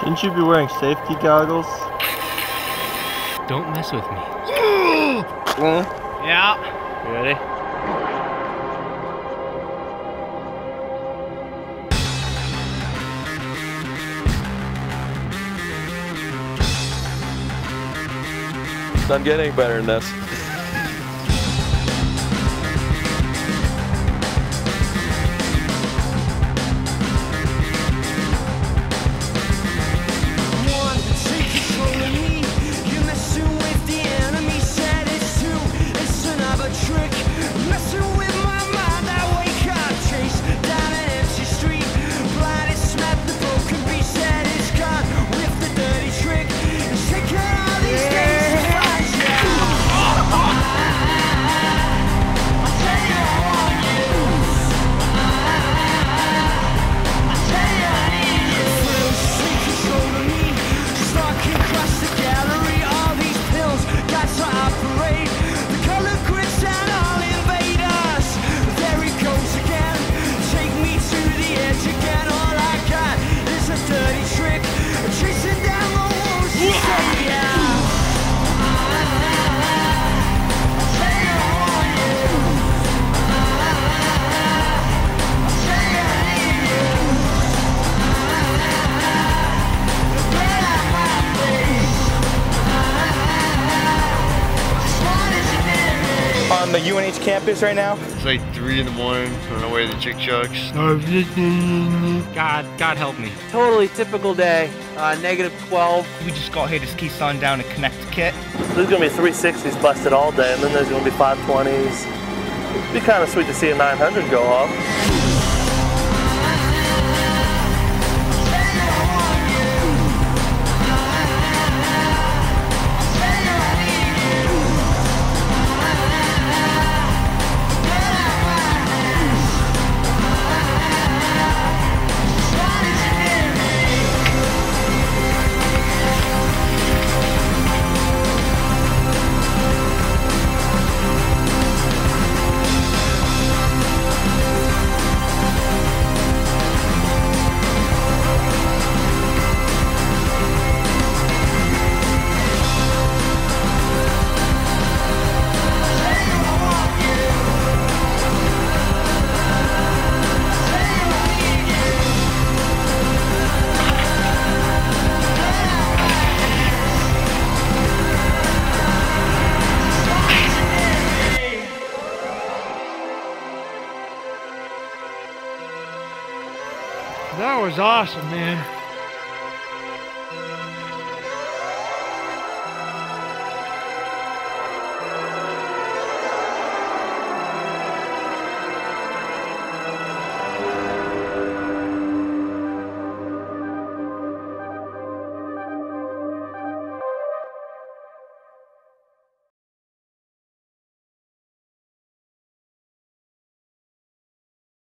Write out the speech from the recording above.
Shouldn't you be wearing safety goggles? Don't mess with me. Yeah. You ready? Doesn't get any better than this. On the UNH campus right now. It's like 3 in the morning. I don't know where the chick chucks. God help me. Totally typical day. -12. We just got here to ski Sundown and Connecticut. There's gonna be 360s busted all day, and then there's gonna be 520s. It'd be kind of sweet to see a 900 go off. That was awesome, man.